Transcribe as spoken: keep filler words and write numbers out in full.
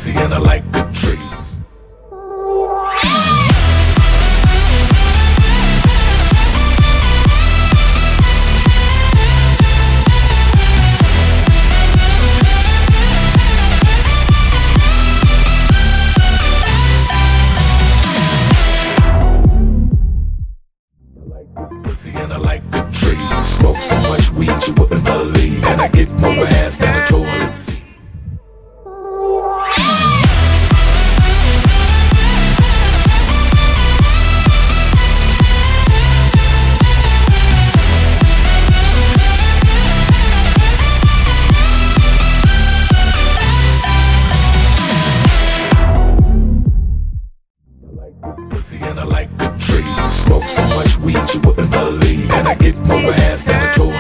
pussy and I like good trees. And I like good trees. Smoke so much weed you wouldn't believe, and I get more ass than a toilet seat. And I like good trees. Smoke so much weed you wouldn't believe, and I get more ass than a toilet.